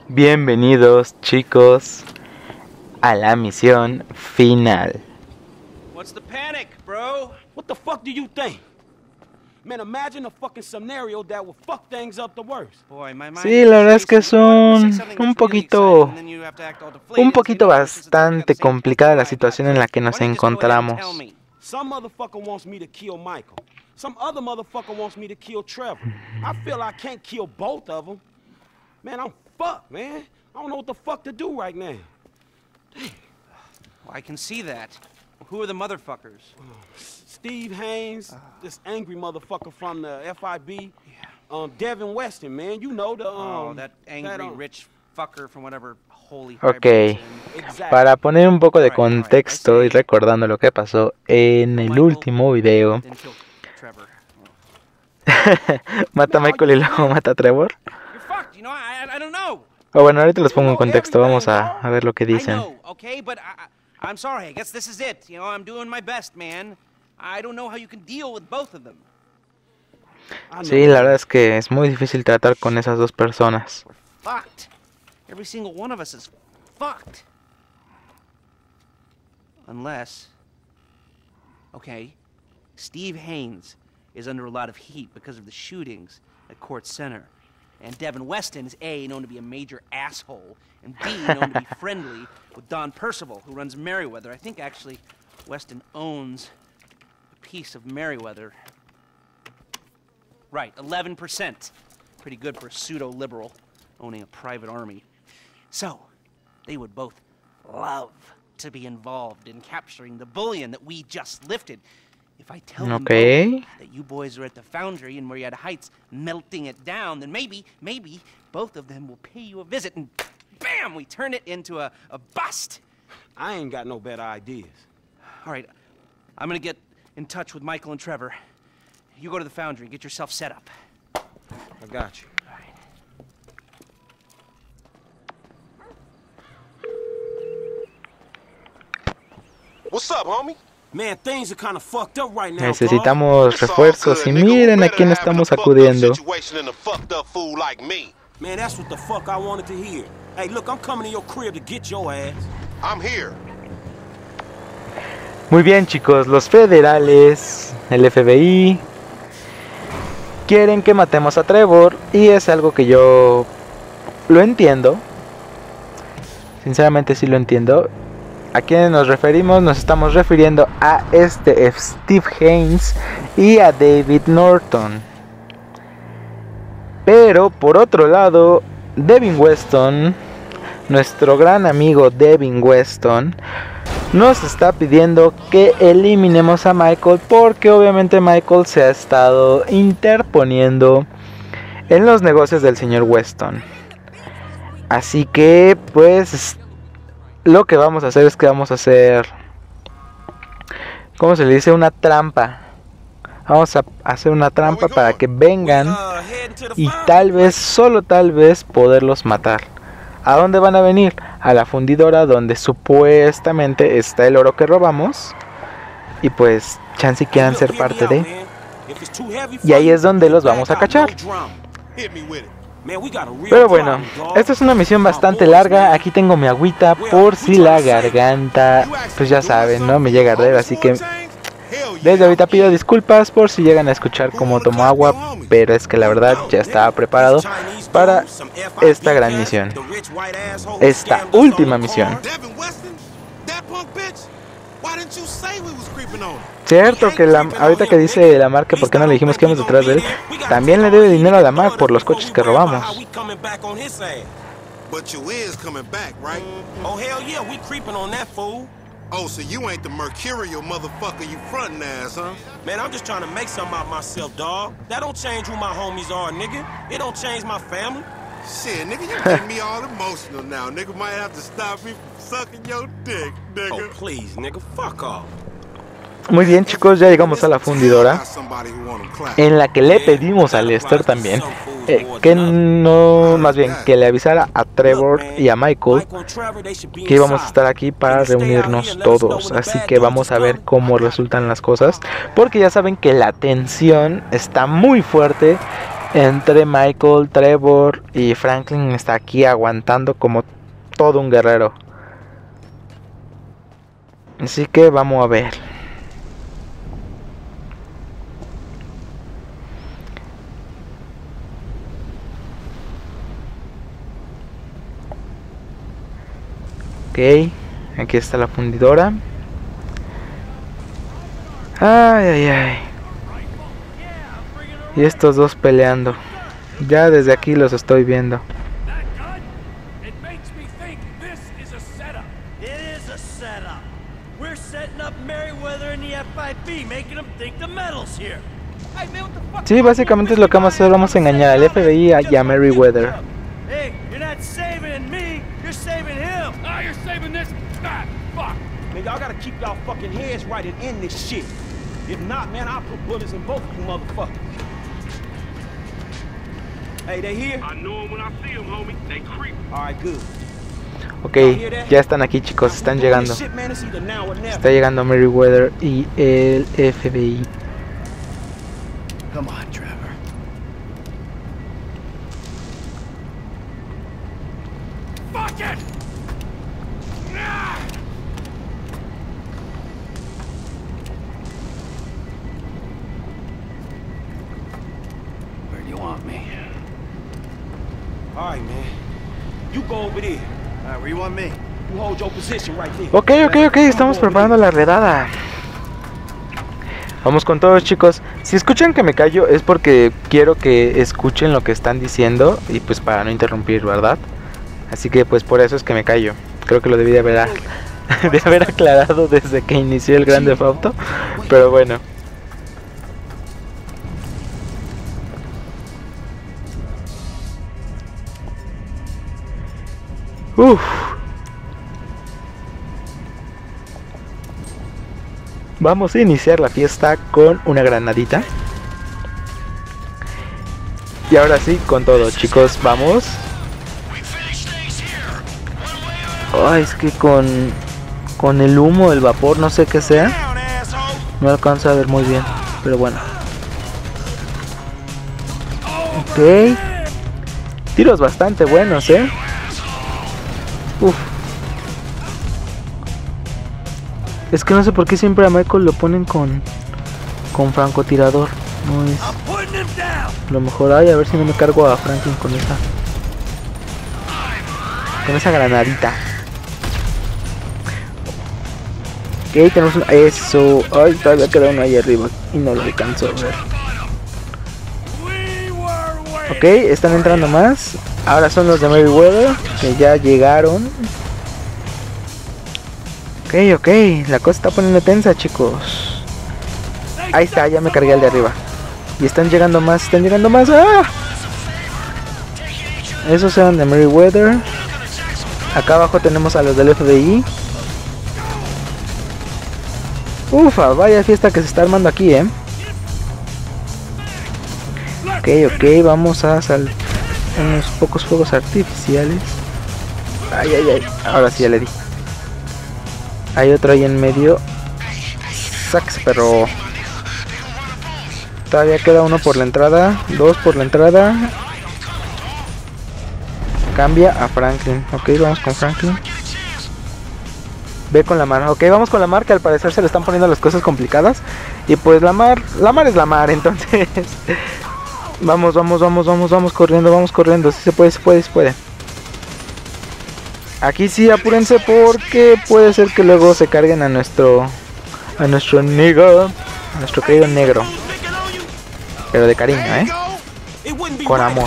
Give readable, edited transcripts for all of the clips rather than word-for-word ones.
Bienvenidos, chicos, a la misión final. What's the panic, bro? What the fuck do you think? Man, imagine a fucking scenario that will fuck things up the worst. Boy, my mind Sí, la verdad es que es un poquito bastante complicada la situación en la que nos encontramos. Some motherfucker wants me to kill Michael. Some other motherfucker wants me to kill Trevor. I feel I can't kill both of them. Man, I'm fucked, man. I don't know what the fuck to do right now. Damn. Well, I can see that. Who are the motherfuckers? Steve Haynes, this angry motherfucker from the FIB. Devin Weston, man. You know the that angry rich fucker from whatever holy. Ok, para poner un poco de contexto y recordando lo que pasó en el último video. Mata a Michael y luego mata a Trevor. Oh, bueno, ahorita los pongo en contexto, vamos a ver lo que dicen. I'm sorry, I guess this is it. You know, I'm doing my best, man. I don't know how you can deal with both of them. Sí, la verdad es que es muy difícil tratar con esas dos personas. We're fucked. Every single one of us is fucked. Unless... Okay, Steve Haynes is under a lot of heat because of the shootings at Court Center. And Devin Weston is A, known to be a major asshole, and B, known to be friendly with Don Percival, who runs Merriweather. I think, actually, Weston owns a piece of Merriweather. Right, 11%. Pretty good for a pseudo-liberal owning a private army. So, they would both love to be involved in capturing the bullion that we just lifted. If I tell them both that you boys are at the foundry in Marietta Heights melting it down, then maybe both of them will pay you a visit and bam, we turn it into a bust. I ain't got no better ideas. All right, I'm gonna get in touch with Michael and Trevor. You go to the foundry and get yourself set up. I got you. All right. What's up, homie? Man, things are kind of fucked up right now. Necesitamos refuerzos y miren a quién estamos acudiendo. Man, that's what the fuck I wanted to hear. Hey, look, I'm coming to your crib to get your ass. I'm here. Muy bien, chicos, los federales, el FBI, quieren que matemos a Trevor y es algo que yo lo entiendo. Sinceramente sí lo entiendo. ¿A quiénes nos referimos? Nos estamos refiriendo a Steve Haynes y a David Norton. Pero por otro lado, Devin Weston, nuestro gran amigo Devin Weston, nos está pidiendo que eliminemos a Michael porque obviamente Michael se ha estado interponiendo en los negocios del señor Weston. Así que pues lo que vamos a hacer es que vamos a hacer, ¿cómo se le dice? Una trampa. Vamos a hacer una trampa para que vengan y tal vez, solo tal vez, poderlos matar. ¿A dónde van a venir? A la fundidora donde supuestamente está el oro que robamos. Y pues, chance quieran ser parte de. Y ahí es donde los vamos a cachar. Pero bueno, esta es una misión bastante larga. Aquí tengo mi agüita por si la garganta, pues ya saben, no me llega a arder. Así que desde ahorita pido disculpas por si llegan a escuchar cómo tomo agua, pero es que la verdad ya estaba preparado para esta gran misión, esta última misión. Cierto que ahorita que dice la marca, ¿por qué no le dijimos que íbamos detrás de él? También le debe dinero a la Mac por los coches que robamos. Oh, so you ain't the mercurial motherfucker you frontin' ass, huh? Man, I'm just trying to make something out myself, dog. That don't change who my homies are, nigga. It don't change my family. Shit, nigga, you make me all emotional now. Nigga might have to stop me from sucking your dick, nigga. Oh, please, nigga, fuck off. Muy bien, chicos, ya llegamos a la fundidora, en la que le pedimos a Lester también que no, más bien que le avisara a Trevor y a Michael que íbamos a estar aquí para reunirnos todos. Así que vamos a ver cómo resultan las cosas, porque ya saben que la tensión está muy fuerte entre Michael, Trevor y Franklin está aquí aguantando como todo un guerrero. Así que vamos a ver. Ok, aquí está la fundidora. Ay, ay, ay. Y estos dos peleando. Ya desde aquí los estoy viendo. Sí, básicamente es lo que vamos a hacer. Vamos a engañar al FBI y a Merryweather. Hey, you're not saving me, you're saving him. Ah, you're saving this fat fuck. Man, y'all gotta keep y'all fucking heads right and end this shit. If not, man, I'll put bullets in both of you motherfuckers. Hey, they here? I know them when I see them, homie. They creep. All right, good. Ok, ya están aquí, chicos, están llegando. Está llegando Merryweather y el FBI. Come on, Trevor. Fuck it! Where do you want me? All right, man. You go over there. All right, where you want me? You hold your position right there. Ok, estamos preparando la redada. Vamos con todos, chicos. Si escuchan que me callo es porque quiero que escuchen lo que están diciendo y pues para no interrumpir, ¿verdad? Así que pues por eso es que me callo. Creo que lo debí de haber aclarado desde que inició el Grand Theft Auto, pero bueno. Uff. Vamos a iniciar la fiesta con una granadita. Y ahora sí, con todo, chicos, vamos. Ay, es que con el humo, el vapor, no sé qué sea, no alcanzo a ver muy bien, pero bueno. Ok. Tiros bastante buenos, Uf. Es que no sé por qué siempre a Michael lo ponen con francotirador. No es lo mejor. Ay, a ver si no me cargo a Franklin con esa granadita. Ok, tenemos eso. Ay, todavía queda uno ahí arriba y no lo alcanzo a ver. Ok, están entrando más. Ahora son los de Merryweather que ya llegaron. Ok, la cosa está poniendo tensa, chicos. Ahí está, ya me cargué al de arriba. Y están llegando más, ¡ah! Esos eran de Merryweather. Acá abajo tenemos a los del FBI. Ufa, vaya fiesta que se está armando aquí, Ok, vamos a unos pocos fuegos artificiales. Ay, ahora sí ya le di. Hay otro ahí en medio. Sax, pero todavía queda uno por la entrada, dos por la entrada. Cambia a Franklin. Ok, vamos con Franklin. Ve con la mar. Ok, vamos con la mar, que al parecer se le están poniendo las cosas complicadas. Y pues la mar es la mar, entonces vamos corriendo. Si se puede. Aquí sí, apúrense porque puede ser que luego se carguen a nuestro negro, a nuestro querido negro. Pero de cariño, con amor.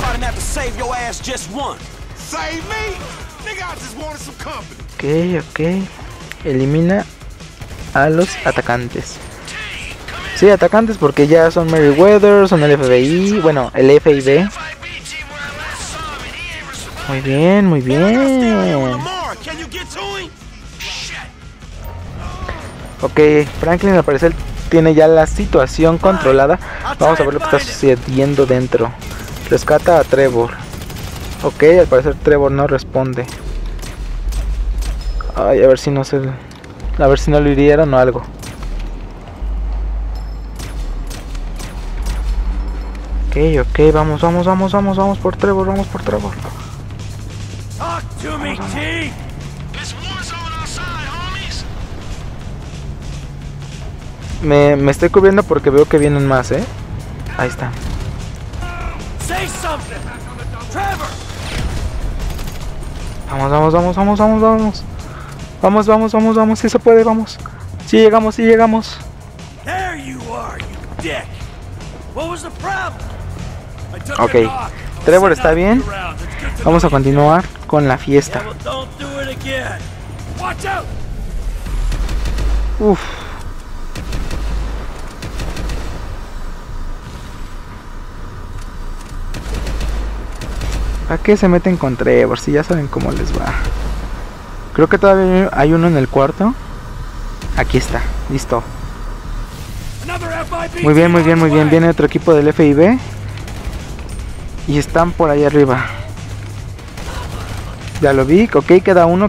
Ok. Elimina a los atacantes. Sí, atacantes porque ya son Merryweather, son el FBI, bueno, el FIB. Muy bien. Ok, Franklin al parecer tiene ya la situación controlada. Vamos a ver lo que está sucediendo dentro. Rescata a Trevor. Ok, al parecer Trevor no responde. Ay, a ver si no lo hirieron o algo. Ok, vamos por Trevor, vamos por Trevor. Talk to me, T. Me estoy cubriendo porque veo que vienen más, Ahí está. Say something. Trevor. Vamos, si se puede, vamos. Sí llegamos. There you are, you dick. What was the problem? I took Ok, a knock. Trevor está bien. Vamos a continuar con la fiesta. Yeah, well, don't do it again. Watch out. Uf. ¿Para qué se meten con Trevor? Si ya saben cómo les va. Creo que todavía hay uno en el cuarto. Aquí está, listo. Muy bien. Viene otro equipo del FIB. Y están por ahí arriba. Ya lo vi, ok, queda uno.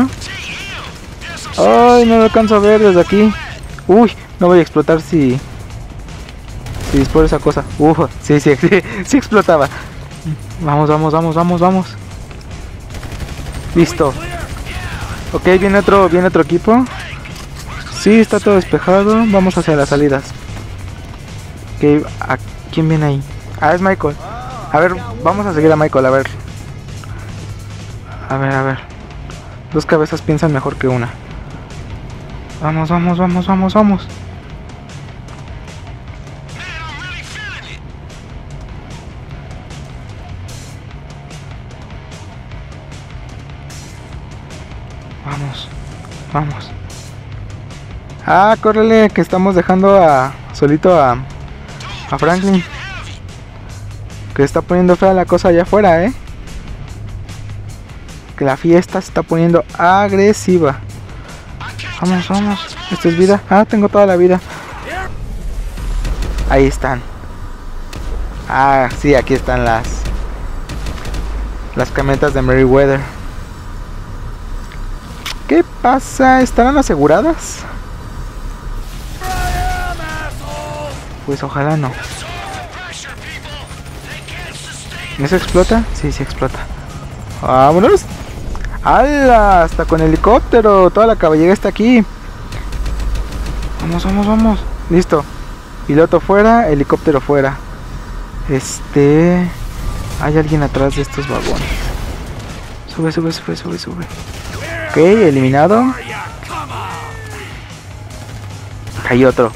Ay, no lo alcanzo a ver desde aquí. Uy, no voy a explotar si disparo esa cosa. Sí explotaba. Vamos. Listo. Ok, viene otro equipo. Sí, está todo despejado. Vamos hacia las salidas. Ok, ¿a quién viene ahí? Ah, es Michael. A ver, vamos a seguir a Michael, a ver. Dos cabezas piensan mejor que una. Vamos. Vamos. Ah, córrele, que estamos dejando solito a Franklin. Que está poniendo fea la cosa allá afuera, Que la fiesta se está poniendo agresiva. Vamos. Esto es vida. Ah, tengo toda la vida. Ahí están. Ah, sí, aquí están las camionetas de Merryweather. ¿Qué pasa? ¿Estarán aseguradas? Pues ojalá no. ¿Eso explota? Sí, explota. ¡Vámonos! ¡Hala! Hasta con helicóptero. Toda la caballería está aquí. Vamos. Listo. Piloto fuera, helicóptero fuera. Hay alguien atrás de estos vagones. Sube. Ok, eliminado. Hay otro.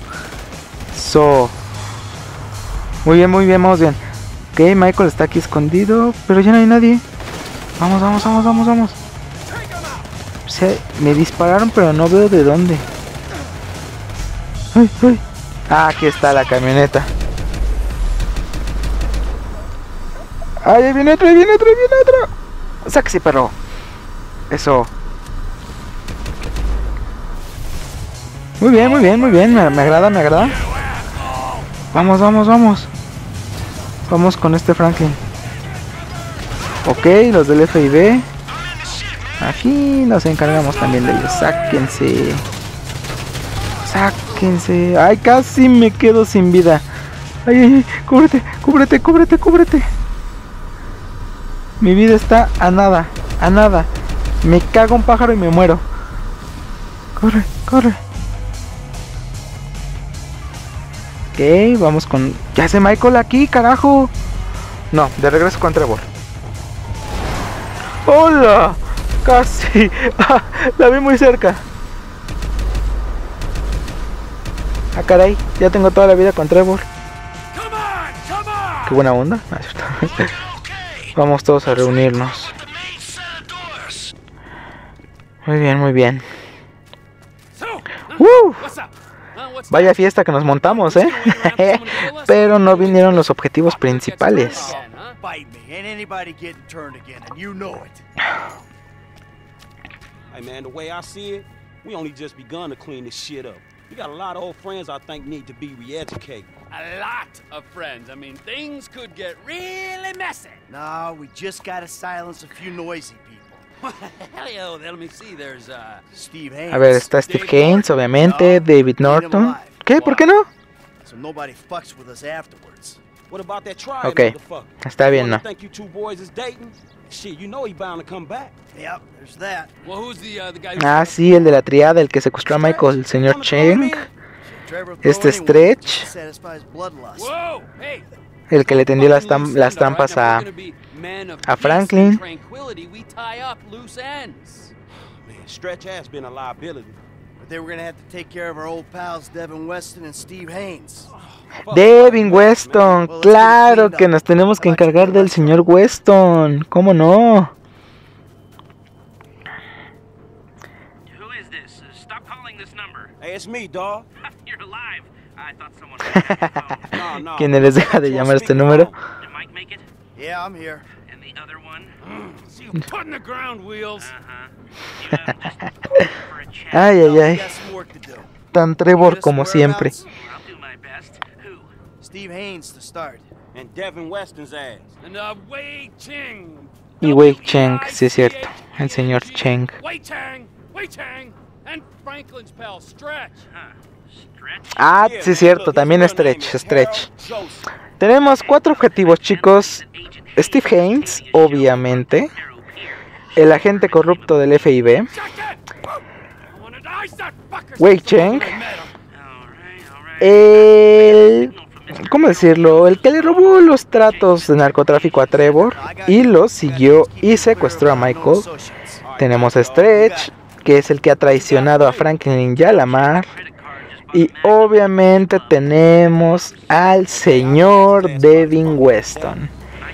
Muy bien, vamos bien. Ok, Michael está aquí escondido, pero ya no hay nadie. Vamos. Me dispararon, pero no veo de dónde. Ay. Ah, aquí está la camioneta. Ay, ahí viene otro. Sáquese, perro. Eso. Muy bien. Me agrada. Vamos. Vamos con este Franklin. Ok, los del FIB. Aquí nos encargamos también de ellos. Sáquense. Ay, casi me quedo sin vida. Ay, cúbrete. Mi vida está a nada. Me cago un pájaro y me muero. Corre. Ok, vamos con... ¿Qué hace Michael aquí, carajo? No, de regreso con Trevor. ¡Hola! Casi. La vi muy cerca. Ah, caray, ya tengo toda la vida con Trevor. Qué buena onda. No, es cierto. Vamos todos a reunirnos. Muy bien. Vaya fiesta que nos montamos, Pero no vinieron los objetivos principales. Hey man, the way I see it, we only just begun to clean this shit up. We got a lot of old friends I think need to be re-educated. A lot of friends. I mean, things could get really messy. No, we just gotta silence a few noisy people. Hell, let me see. There's Steve Haynes. A ver, está Steve Haynes, obviamente, David Norton. ¿Qué? ¿Por qué no? So nobody fucks with us afterwards. What about that trial, Okay. motherfucker? Está bien, ¿no? Think you two boys is dating? Shit, you know he bound to come back. Yep, there's that. Well, who's the guy? Ah, sí, el de la triada, el que secuestró a Michael, el señor Cheng. Trevor throw Este anyone Stretch, to satisfy his bloodlust. Whoa, hey. el que le tendió las trampas a Franklin. Tranquility, we tie up loose ends. Man, Stretch has been a liability. But they were gonna have to take care of our old pals Devin Weston and Steve Haynes. Devin Weston, claro que nos tenemos que encargar del señor Weston, ¿cómo no? Who is this? Stop calling this number. Hey, it's me, dawg. You're alive. I thought someone was on the phone. No, no. ¿Quién les deja de llamar este número? Did Mike make it? Yeah, I'm here. And the other one? See you putting the ground wheels. You know, just for a chat. Ay, ay, We ay, got some work to do. tan Trevor como siempre. I'll do my best. Who? Steve Haynes to start. And Devin Weston's ass. And Wei Cheng. Y Wei Cheng, sí es cierto, el señor Cheng. Wei Cheng, and Franklin's pal Stretch. Huh. Stretch? Ah, sí es cierto, también Stretch. Tenemos 4 objetivos, chicos. Steve Haynes, obviamente. El agente corrupto del FIB. Wei Cheng. El... ¿Cómo decirlo? El que le robó los tratos de narcotráfico a Trevor y lo siguió y secuestró a Michael. Tenemos a Stretch, que es el que ha traicionado a Franklin y a Lamar. Y obviamente tenemos al señor Devin Weston,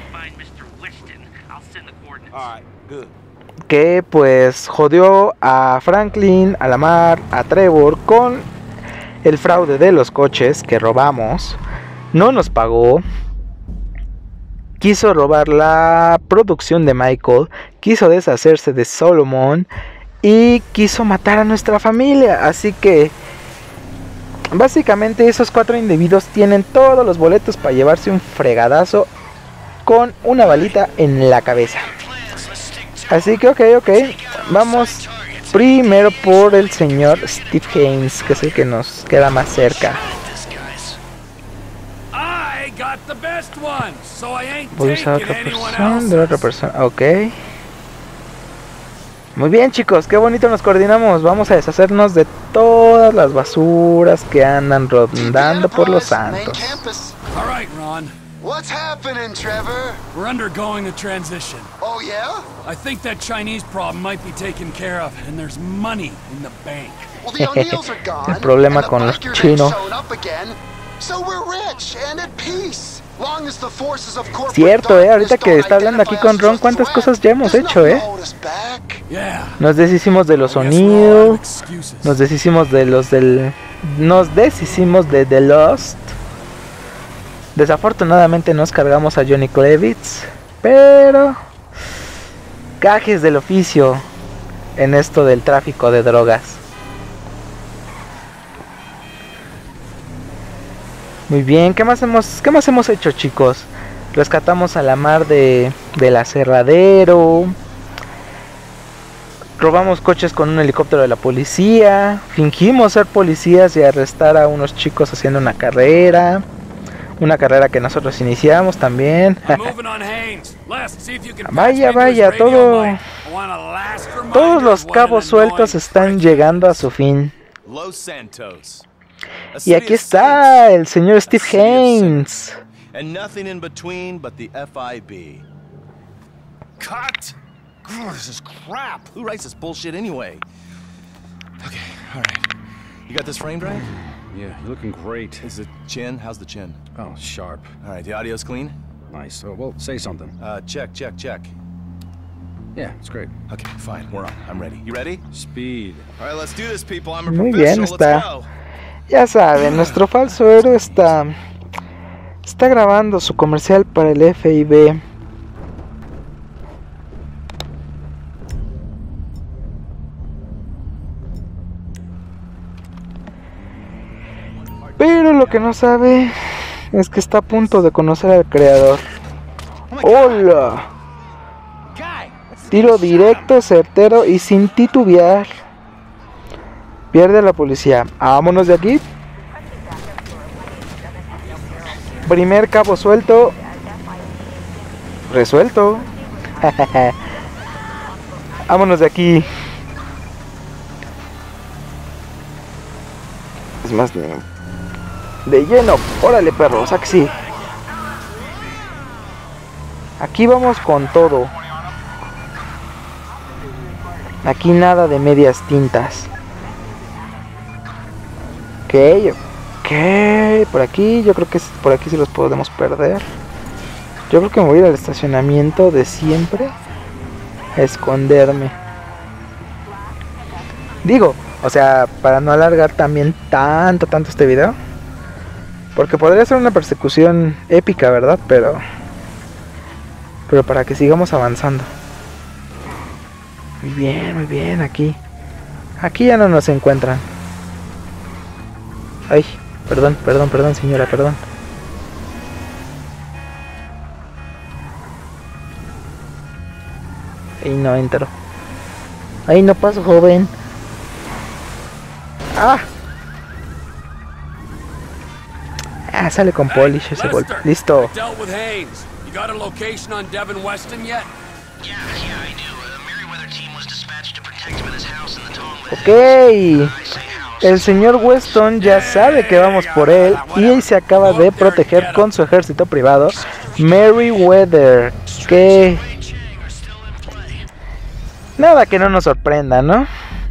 Alright, good. que pues jodió a Franklin, a Lamar, a Trevor con el fraude de los coches que robamos. No nos pagó. Quiso robar la producción de Michael. Quiso deshacerse de Solomon. Y quiso matar a nuestra familia. Así que básicamente esos 4 individuos tienen todos los boletos para llevarse un fregadazo con una balita en la cabeza. Así que ok. Vamos primero por el señor Steve Haynes, que es el que nos queda más cerca. Voy a usar otra persona, ok. Muy bien, chicos, qué bonito nos coordinamos. Vamos a deshacernos de todas las basuras que andan rondando por Los Santos. All right, Ron. What's happening, Trevor? We're undergoing a transition. Oh, yeah? I think that Chinese problem might be taken care of, and there's money in the bank. Well, the O'Neills are gone. El problema and the con los bikers ain't chinos. showing up again, so we're rich and at peace. Long as the forces of corporate Cierto, ahorita darkness que don't está hablando aquí identify con us Ron, as a cuántas threat, cosas ya hemos there's hecho, nothing to hold us back. Yeah. Nos deshicimos de los I guess we're all out of O'Neill. excuses. Nos deshicimos de los del... Nos deshicimos de The Lost. Desafortunadamente nos cargamos a Johnny Klevitz. Pero... gajes del oficio en esto del tráfico de drogas. Muy bien, ¿qué más hemos hecho, chicos? Rescatamos a Lamar del aserradero. Robamos coches con un helicóptero de la policía. Fingimos ser policías y arrestar a unos chicos haciendo una carrera. Una carrera que nosotros iniciamos también. Vaya, todos los cabos sueltos están llegando a su fin. Los Santos. Y aquí está el señor Steve Haynes. And nothing in between but the FIB. Cut! Oh, this is crap. Who writes this bullshit anyway? Okay, all right. You got this framed right? Yeah, you're looking great. Is the chin? How's the chin? Oh, sharp. All right, the audio's clean? Nice. Oh, well, say something. Check. Yeah, it's great. Okay, fine, we're on. I'm ready. You ready? Speed. All right, let's do this, people. I'm a Muy bien, professional. Let's está. go. Ya saben, nuestro falso héroe está grabando su comercial para el FIB. Pero lo que no sabe es que está a punto de conocer al creador. ¡Hola! Tiro directo, certero y sin titubear. Pierde a la policía. Vámonos de aquí. Primer cabo suelto. Resuelto. Vámonos de aquí. Es más de lleno. Órale, perro, saxi. Aquí vamos con todo. Aquí nada de medias tintas. Ok. Por aquí, yo creo que por aquí sí los podemos perder. Yo creo que me voy a ir al estacionamiento de siempre a esconderme. Digo, o sea, para no alargar también tanto este video. Porque podría ser una persecución épica, ¿verdad? Pero para que sigamos avanzando. Muy bien, aquí. Aquí ya no nos encuentran. Ay, perdón, señora, perdón. Ahí no entro. Ahí no paso, joven. ¡Ah! Sale con polish ese golpe. Listo. Ok. El señor Weston ya sabe que vamos por él y se acaba de proteger con su ejército privado, Merryweather. Que nada que no nos sorprenda, ¿no?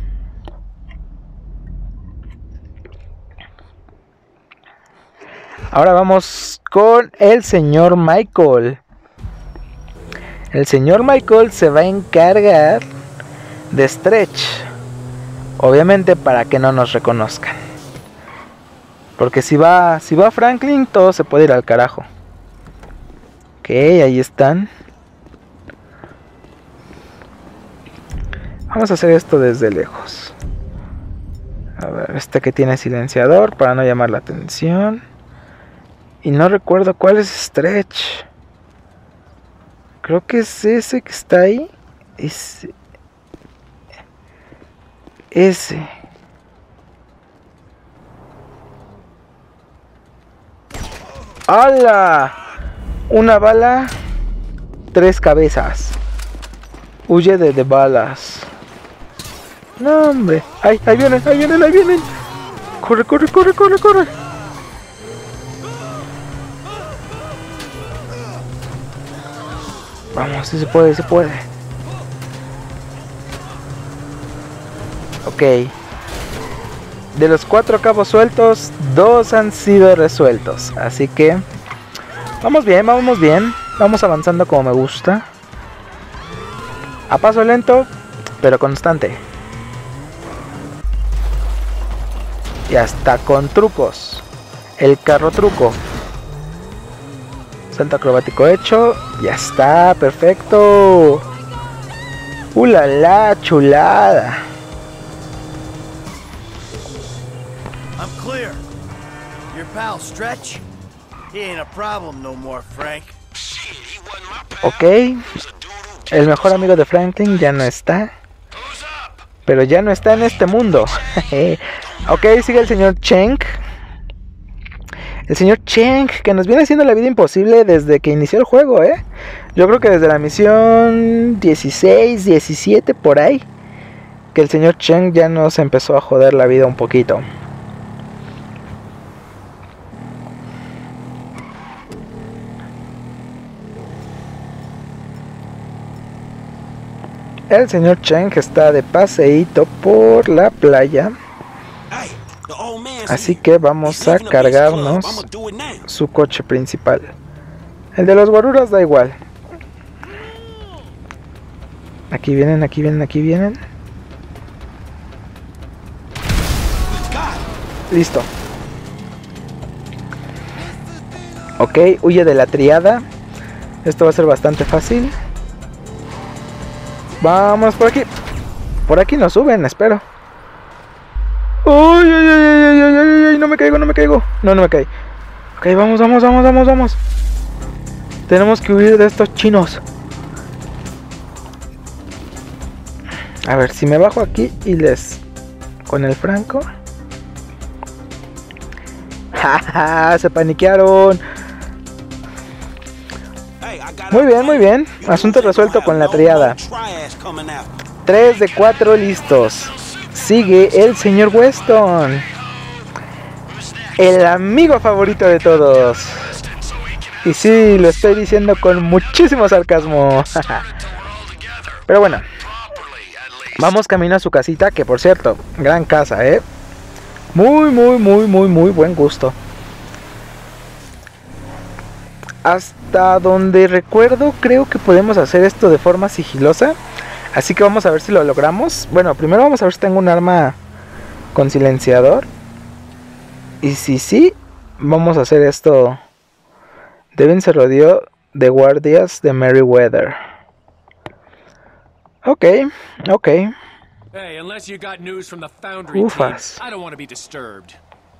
Ahora vamos con el señor Michael. El señor Michael se va a encargar de Stretch. Obviamente para que no nos reconozcan. Porque si va Franklin, todo se puede ir al carajo. Ok, ahí están. Vamos a hacer esto desde lejos. A ver, este que tiene silenciador para no llamar la atención. Y no recuerdo cuál es Stretch. Creo que es ese que está ahí. Ese. ¡Hala! Una bala, 3 cabezas. Huye de balas. No, hombre. ¡Ay, ahí vienen! ¡Corre! Vamos, sí se puede. Ok. De los 4 cabos sueltos, 2 han sido resueltos. Así que vamos bien. Vamos avanzando como me gusta. A paso lento, pero constante. Y hasta con trucos. El carro truco. Salto acrobático hecho. Ya está, perfecto. La chulada. I'm clear. Your pal Stretch? He ain't a problem no more, Frank. Ok. El mejor amigo de Franklin ya no está. Pero ya no está en este mundo. Ok, sigue el señor Cheng. El señor Cheng, que nos viene haciendo la vida imposible desde que inició el juego, ¿eh? Yo creo que desde la misión 16, 17, por ahí. Que el señor Cheng ya nos empezó a joder la vida un poquito. El señor Cheng está de paseíto por la playa. Así que vamos a cargarnos su coche principal. El de los guaruras da igual. Aquí vienen. Listo. Ok, huye de la triada. Esto va a ser bastante fácil. Vamos por aquí. Por aquí nos suben, espero. ¡Uy! No me caigo. No me caí. Ok, vamos. Tenemos que huir de estos chinos. A ver, si me bajo aquí y les... con el franco. ¡Ja! Se paniquearon. Muy bien, muy bien. Asunto resuelto con la triada. 3 de 4 listos. Sigue el señor Weston, el amigo favorito de todos. Y sí, lo estoy diciendo con muchísimo sarcasmo. Pero bueno, vamos camino a su casita, que por cierto, gran casa, muy buen gusto. Hasta donde recuerdo, creo que podemos hacer esto de forma sigilosa. Así que vamos a ver si lo logramos. Bueno, primero vamos a ver si tengo un arma con silenciador. Y si sí, vamos a hacer esto. Devin se rodeó de guardias de Merryweather. Ok. Hey, unless you got news from the Foundry team, I don't want to be disturbed.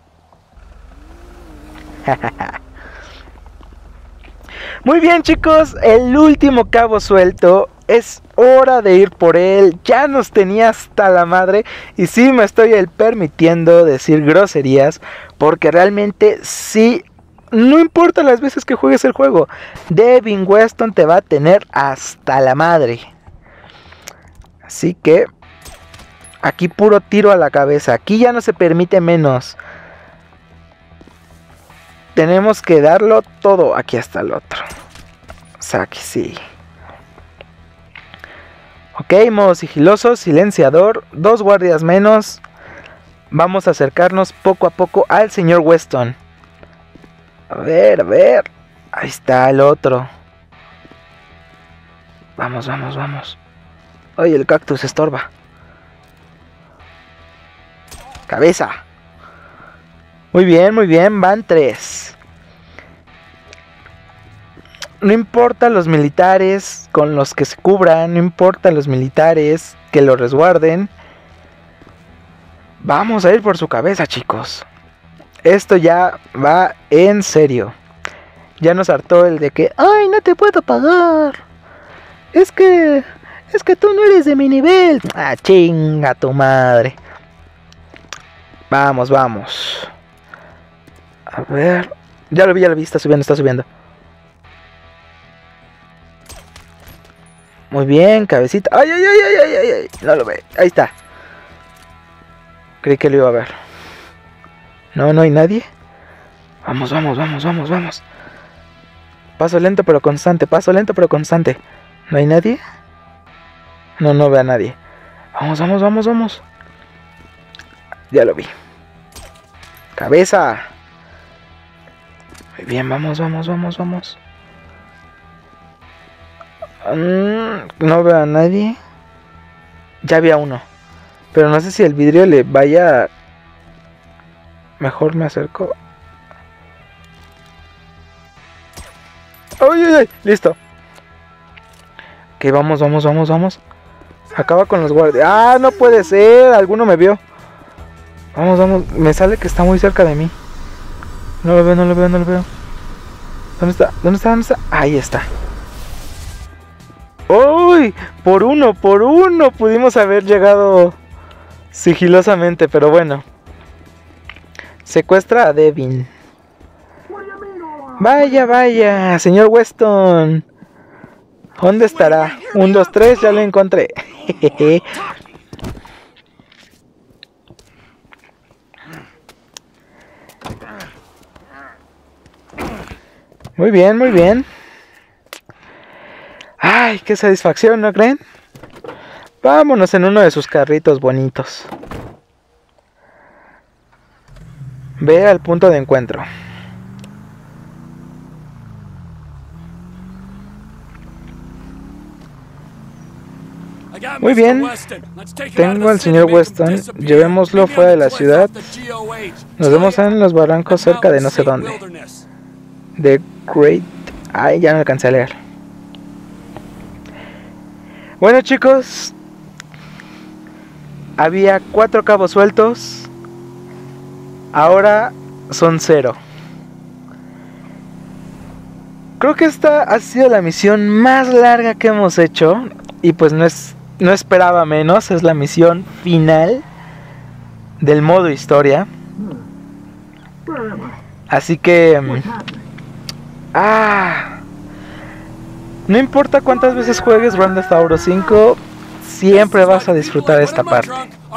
Muy bien, chicos, el último cabo suelto. Es hora de ir por él. Ya nos tenía hasta la madre. Y sí me estoy permitiendo decir groserías, porque realmente sí, no importa las veces que juegues el juego, Devin Weston te va a tener hasta la madre. Así que aquí puro tiro a la cabeza. Aquí ya no se permite menos. Tenemos que darlo todo. Aquí está el otro. O sea, aquí sí. Ok, modo sigiloso, silenciador, 2 guardias menos. Vamos a acercarnos poco a poco al señor Weston. A ver. Ahí está el otro. Vamos. Ay, el cactus estorba. Cabeza. Muy bien, van 3. No importa los militares con los que se cubran, no importa los militares que lo resguarden. Vamos a ir por su cabeza, chicos. Esto ya va en serio. Ya nos hartó el de que, ay, no te puedo pagar. Es que tú no eres de mi nivel. Ah, chinga tu madre. Vamos. A ver. Ya lo vi, está subiendo. Muy bien, cabecita. ¡Ay! No lo ve. Ahí está. Creí que lo iba a ver. No hay nadie. Vamos. Paso lento pero constante. ¿No hay nadie? No ve a nadie. Vamos. Ya lo vi. Cabeza. Muy bien, vamos. No veo a nadie. Ya había uno, pero no sé si el vidrio le vaya. Mejor me acerco. ¡Ay! Listo. Ok, vamos. Acaba con los guardias. ¡Ah, no puede ser! Alguno me vio. Vamos. Me sale que está muy cerca de mí. No lo veo. ¿Dónde está? Ahí está. ¡Uy! Por uno pudimos haber llegado sigilosamente, pero bueno. Secuestra a Devin. Vaya, señor Weston. ¿Dónde estará? 1, 2, 3, ya lo encontré. Muy bien. Ay, qué satisfacción, ¿no creen? Vámonos en uno de sus carritos bonitos. Ve al punto de encuentro. Muy bien. Tengo al señor Weston. Llevémoslo fuera de la ciudad. Nos vemos en los barrancos cerca de no sé dónde. The Great... Ay, ya no alcancé a leer. Bueno, chicos, había 4 cabos sueltos. Ahora son 0. Creo que esta ha sido la misión más larga que hemos hecho. Y pues no esperaba menos. Es la misión final del modo historia. No importa cuántas veces juegues Grand Theft Auto 5, siempre vas a disfrutar esta parte.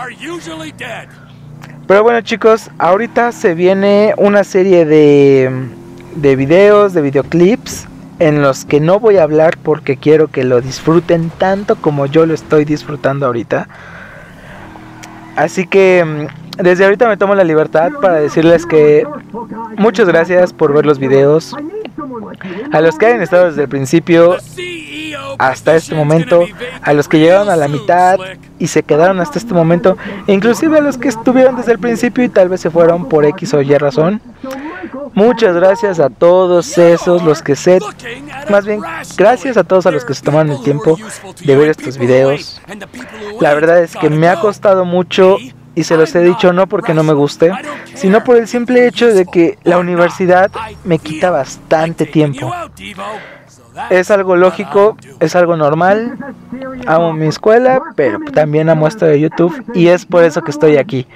Pero bueno, chicos, ahorita se viene una serie de videos, de videoclips, en los que no voy a hablar porque quiero que lo disfruten tanto como yo lo estoy disfrutando ahorita. Así que desde ahorita me tomo la libertad para decirles que muchas gracias por ver los videos. A los que hayan estado desde el principio hasta este momento, a los que llegaron a la mitad y se quedaron hasta este momento, e inclusive a los que estuvieron desde el principio y tal vez se fueron por X o Y razón. Muchas gracias a todos esos, los que más bien, gracias a todos a los que se tomaron el tiempo de ver estos videos. La verdad es que me ha costado mucho y se los he dicho no porque no me guste, sino por el simple hecho de que la universidad me quita bastante tiempo. Es algo lógico, es algo normal. Amo mi escuela, pero también amo esto de YouTube y es por eso que estoy aquí.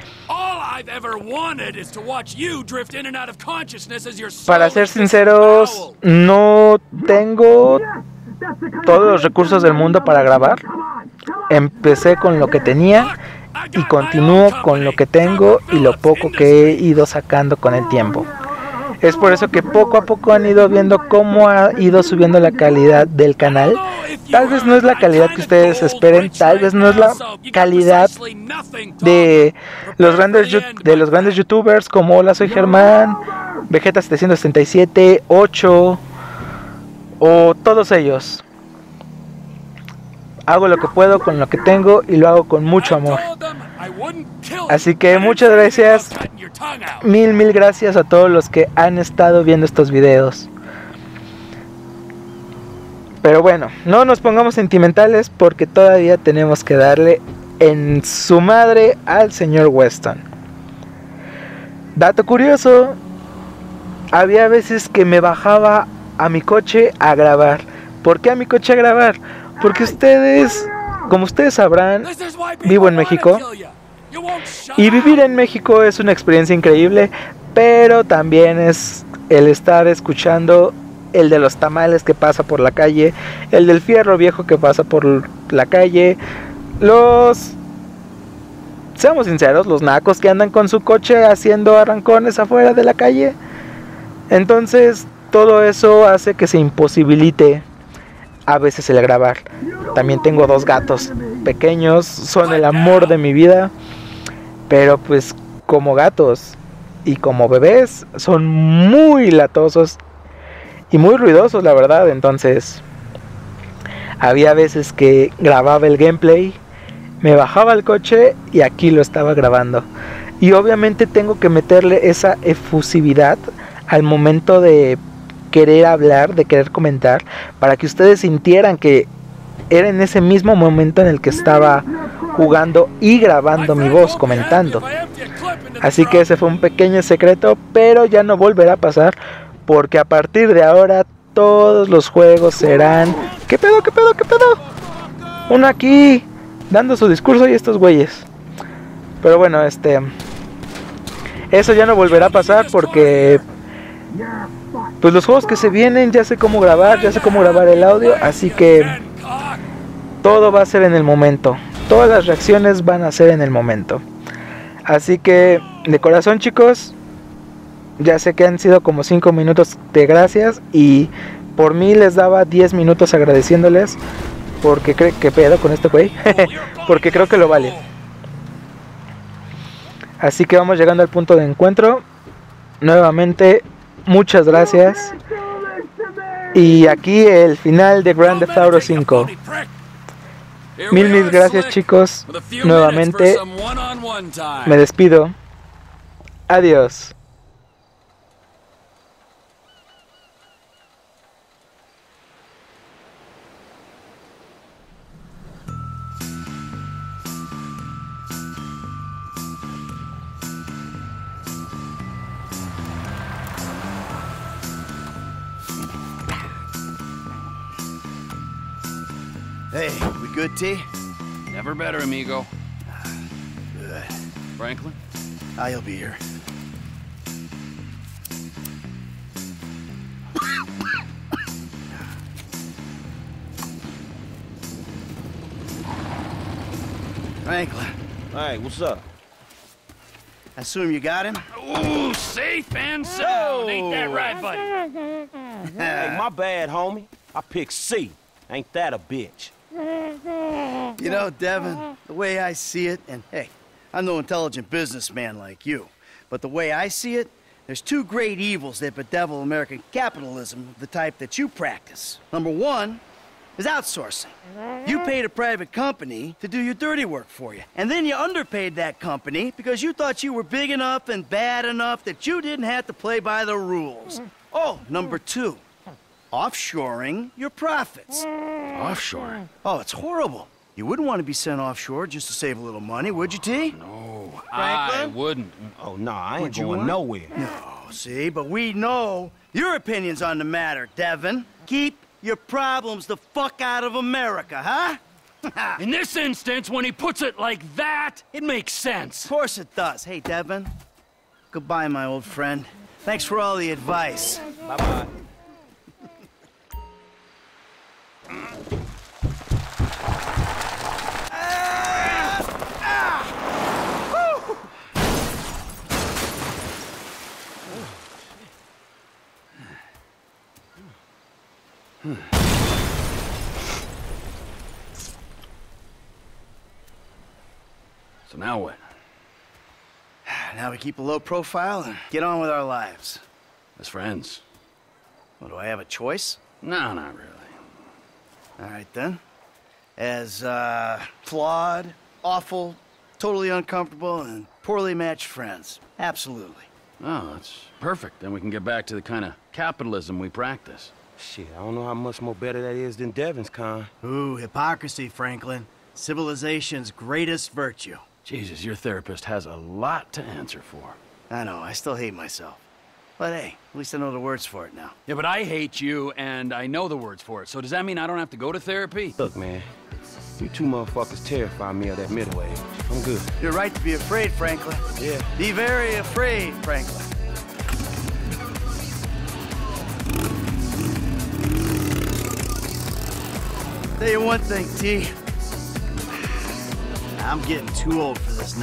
Para ser sinceros, no tengo todos los recursos del mundo para grabar. Empecé con lo que tenía y continúo con lo que tengo y lo poco que he ido sacando con el tiempo. Es por eso que poco a poco han ido viendo cómo ha ido subiendo la calidad del canal. Tal vez no es la calidad que ustedes esperen, tal vez no es la calidad de los grandes youtubers como Hola Soy Germán, Vegeta 777, 8 o todos ellos. Hago lo que puedo con lo que tengo y lo hago con mucho amor. Así que muchas gracias, mil gracias a todos los que han estado viendo estos videos. Pero bueno, no nos pongamos sentimentales porque todavía tenemos que darle en su madre al señor Weston. Dato curioso, había veces que me bajaba a mi coche a grabar. ¿Por qué a mi coche a grabar? Porque como ustedes sabrán, vivo en México. Y vivir en México es una experiencia increíble, pero también es el estar escuchando el de los tamales que pasa por la calle, el del fierro viejo que pasa por la calle, seamos sinceros, los nacos que andan con su coche haciendo arrancones afuera de la calle. Entonces, todo eso hace que se imposibilite a veces el grabar. También tengo 2 gatos pequeños, son el amor de mi vida, pero pues como gatos y como bebés son muy latosos y muy ruidosos, la verdad. Entonces había veces que grababa el gameplay, me bajaba al coche y aquí lo estaba grabando. Y obviamente tengo que meterle esa efusividad al momento de querer hablar, de querer comentar, para que ustedes sintieran que era en ese mismo momento en el que estaba jugando y grabando mi voz, comentando. Así que ese fue un pequeño secreto, pero ya no volverá a pasar, porque a partir de ahora todos los juegos serán... ¿Qué pedo? Uno aquí dando su discurso y estos güeyes. Pero bueno, eso ya no volverá a pasar porque... pues los juegos que se vienen, ya sé cómo grabar, ya sé cómo grabar el audio, así que todo va a ser en el momento. Todas las reacciones van a ser en el momento. Así que de corazón, chicos, ya sé que han sido como 5 minutos de gracias y por mí les daba 10 minutos agradeciéndoles porque que pedo con este güey, porque creo que lo vale. Así que vamos llegando al punto de encuentro. Nuevamente, muchas gracias. Y aquí el final de Grand Theft Auto 5. Mil gracias, chicos. Nuevamente me despido. Adiós. Hey, we good, T? Never better, amigo. Good. Franklin? I'll be here. Franklin. Hey, what's up? I assume you got him? Ooh, safe and sound. Ain't that right, buddy? Hey, my bad, homie. I picked C. Ain't that a bitch? You know, Devin, the way I see it, and hey, I'm no intelligent businessman like you, but the way I see it, there's two great evils that bedevil American capitalism of the type that you practice. Number one is outsourcing. You paid a private company to do your dirty work for you, and then you underpaid that company because you thought you were big enough and bad enough that you didn't have to play by the rules. Oh, number two, offshoring your profits. Offshore? Oh, it's horrible. You wouldn't want to be sent offshore just to save a little money, would you, T? No, Franklin? I wouldn't. Oh, no, I ain't Would you going want? nowhere. No, see, but we know your opinions on the matter, Devin. Keep your problems the fuck out of America, huh? In this instance, when he puts it like that, it makes sense. Of course it does. Hey, Devin. Goodbye, my old friend. Thanks for all the advice. Bye-bye. So now what? Now we keep a low profile and get on with our lives. As friends? Well, do I have a choice? No, not really. All right, then. As, flawed, awful, totally uncomfortable, and poorly matched friends. Absolutely. Oh, that's perfect. Then we can get back to the kind of capitalism we practice. Shit, I don't know how much more better that is than Devin's kind. Ooh, hypocrisy, Franklin. Civilization's greatest virtue. Jesus, your therapist has a lot to answer for. I know, I still hate myself. But hey, at least I know the words for it now. Yeah, but I hate you, and I know the words for it. So does that mean I don't have to go to therapy? Look, man, you two motherfuckers terrify me of that middle age. I'm good. You're right to be afraid, Franklin. Yeah. Be very afraid, Franklin. Tell you one thing, T. I'm getting too old for this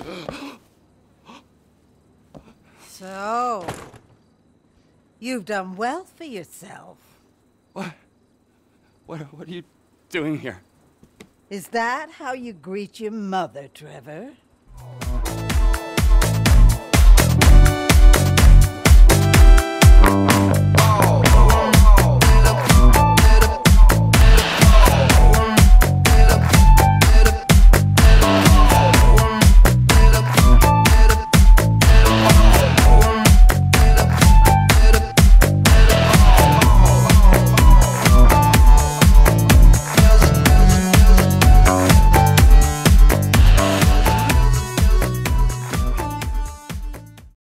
So, you've done well for yourself. What are you doing here? Is that how you greet your mother, Trevor?